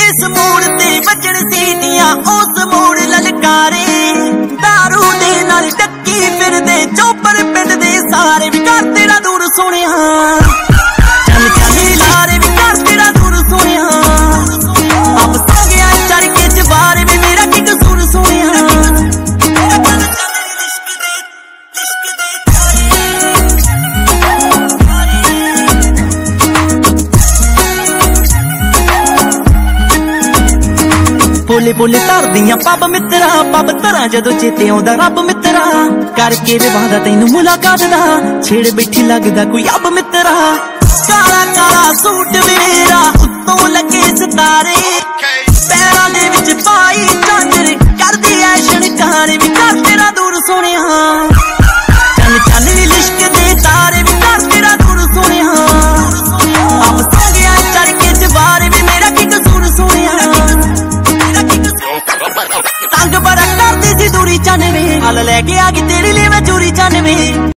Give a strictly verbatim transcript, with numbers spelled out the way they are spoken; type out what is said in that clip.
जिस मोड़ ते बजण सीटियां उस मोड़ ललकारे, दारू दे नाल टक्की फिरदे चौपर पिंड दे सारे भी कर तेरा दूर सोनिया, चल चल लारे भी कर तेरा दूर सोनिया, अब सो गया चढ़ के चबारे भी मेरा की कसूर सोनिया। बोले बोले तर दियां पब मित्रा, पब तरा जदों चेते आउंदा रब मित्रा, करके वे वादा तैनू मुलाकात दा, छेड़ बैठी लगदा कोई अब मित्रा, काला काला सूट मेरा उत्तों लगे सितारे, पैरां दे विच पाई झांजर करदी ऐ शनकारे भी कर तेरा दूर सोनिया, चल चल लिश्क दे तारे भी कर तेरा दूर सोनिया, अब सो गया चढ़ के चबारे भी मेरा की कसूर सोनिया। तंग बड़ा करदी सी दूरी चन वे, हल लैके आ गई तेरे लिए मैं चोरी चन वे।